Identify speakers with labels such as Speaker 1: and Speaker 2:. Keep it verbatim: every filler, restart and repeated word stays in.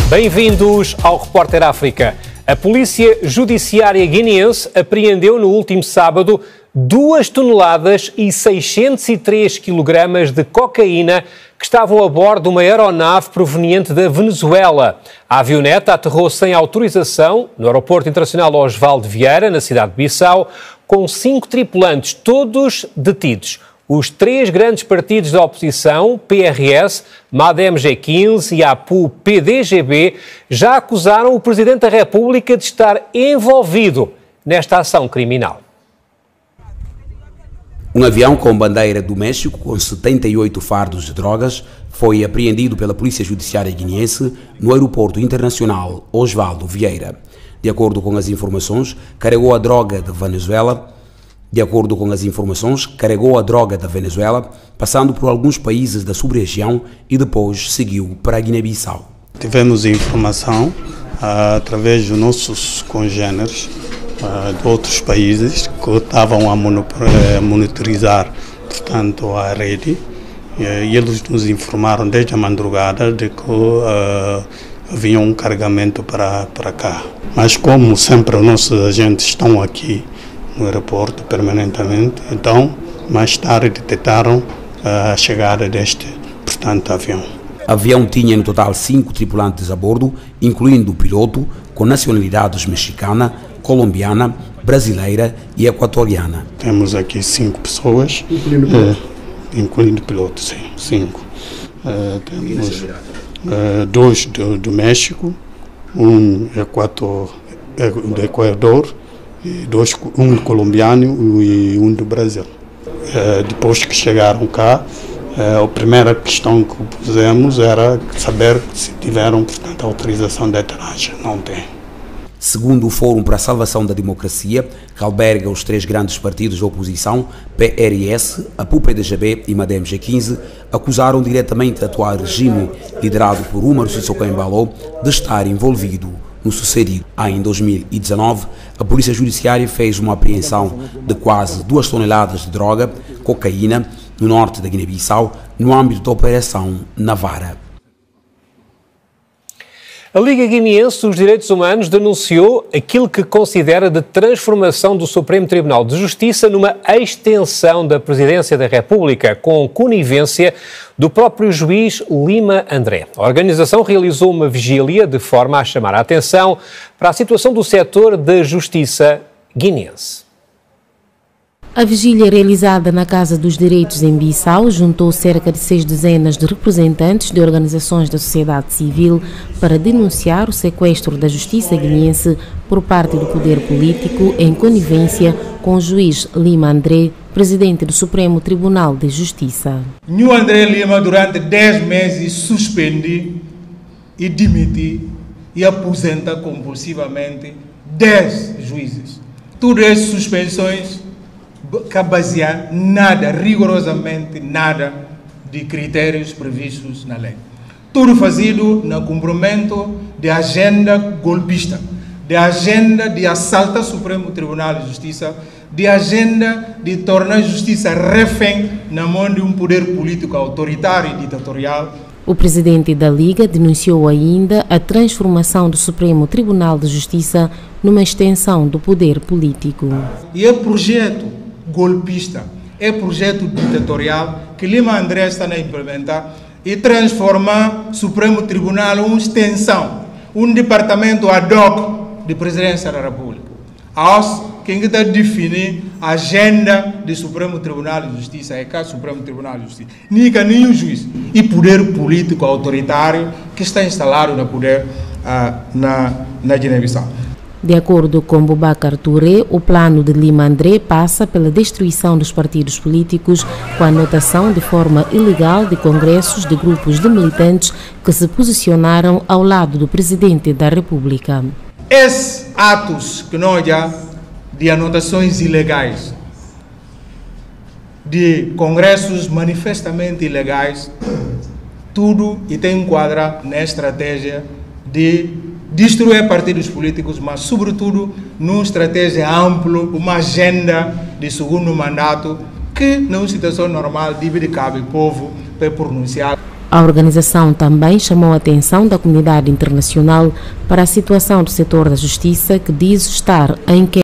Speaker 1: Bem-vindos ao Repórter África. A Polícia Judiciária Guineense apreendeu no último sábado duas toneladas e seiscentos e três quilogramas de cocaína que estavam a bordo de uma aeronave proveniente da Venezuela. A avioneta aterrou sem autorização no Aeroporto Internacional Osvaldo Vieira, na cidade de Bissau, com cinco tripulantes, todos detidos. Os três grandes partidos da oposição, P R S, M A D M G quinze e A P U P D G B, já acusaram o Presidente da República de estar envolvido nesta ação criminal.
Speaker 2: Um avião com bandeira do México, com setenta e oito fardos de drogas, foi apreendido pela Polícia Judiciária Guineense no Aeroporto Internacional Osvaldo Vieira. De acordo com as informações, carregou a droga da Venezuela, de acordo com as informações, carregou a droga da Venezuela, passando por alguns países da sub-região e depois seguiu para a Guiné-Bissau.
Speaker 3: Tivemos informação uh, através dos nossos congêneres uh, de outros países que estavam a monitorizar, portanto, a rede, uh, e eles nos informaram desde a madrugada de que uh, havia um carregamento para, para cá. Mas como sempre os nossos agentes estão aqui no aeroporto permanentemente, então mais tarde detectaram a chegada deste, portanto, avião.
Speaker 2: O avião tinha no total cinco tripulantes a bordo, incluindo o piloto, com nacionalidades mexicana, colombiana, brasileira e equatoriana.
Speaker 3: Temos aqui cinco pessoas, incluindo o piloto, eh, incluindo o piloto, sim, cinco. Eh, temos eh, dois do, do México, um Equator, do Equador, e dois, um colombiano e um do Brasil. É, depois que chegaram cá, é, a primeira questão que pusemos era saber se tiveram, portanto, autorização de aterragem. Não tem.
Speaker 2: Segundo o Fórum para a Salvação da Democracia, que alberga os três grandes partidos da oposição, P R S, A P U P D G B e M A D M G quinze, acusaram diretamente o atual regime, liderado por Umaru Sissoko Embalo, de estar envolvido no sucedido. Ah, em dois mil e dezanove, a Polícia Judiciária fez uma apreensão de quase duas toneladas de droga, cocaína, no norte da Guiné-Bissau, no âmbito da Operação Navara.
Speaker 1: A Liga Guineense dos Direitos Humanos denunciou aquilo que considera de transformação do Supremo Tribunal de Justiça numa extensão da Presidência da República, com conivência do próprio juiz Lima André. A organização realizou uma vigília de forma a chamar a atenção para a situação do setor da justiça guineense.
Speaker 4: A vigília realizada na Casa dos Direitos em Bissau juntou cerca de seis dezenas de representantes de organizações da sociedade civil para denunciar o sequestro da justiça guineense por parte do poder político em conivência com o juiz Lima André, presidente do Supremo Tribunal de Justiça.
Speaker 5: O André Lima, durante dez meses, suspende e demite e aposenta compulsivamente dez juízes. Todas as suspensões que basear nada, rigorosamente nada, de critérios previstos na lei. Tudo fazido no cumprimento de agenda golpista, de agenda de assalto ao Supremo Tribunal de Justiça, de agenda de tornar a justiça refém na mão de um poder político autoritário e ditatorial.
Speaker 4: O presidente da Liga denunciou ainda a transformação do Supremo Tribunal de Justiça numa extensão do poder político.
Speaker 5: E é projeto golpista, é projeto ditatorial que Lima André está a implementar e transformar o Supremo Tribunal em uma extensão, um departamento ad hoc de Presidência da República. Aos quem está a definir a agenda do Supremo Tribunal de Justiça, é cá Supremo Tribunal de Justiça, nem nenhum juiz e poder político autoritário que está instalado no poder uh, na, na Guiné-Bissau.
Speaker 4: De acordo com Boubacar Touré, o plano de Lima André passa pela destruição dos partidos políticos com a anotação de forma ilegal de congressos de grupos de militantes que se posicionaram ao lado do Presidente da República.
Speaker 5: Esses atos que nós já de anotações ilegais, de congressos manifestamente ilegais, tudo e tem enquadra na estratégia de destruir partidos políticos, mas sobretudo numa estratégia ampla, uma agenda de segundo mandato que, numa situação normal, deve de cabe o povo para pronunciar.
Speaker 4: A organização também chamou a atenção da comunidade internacional para a situação do setor da justiça, que diz estar em queda.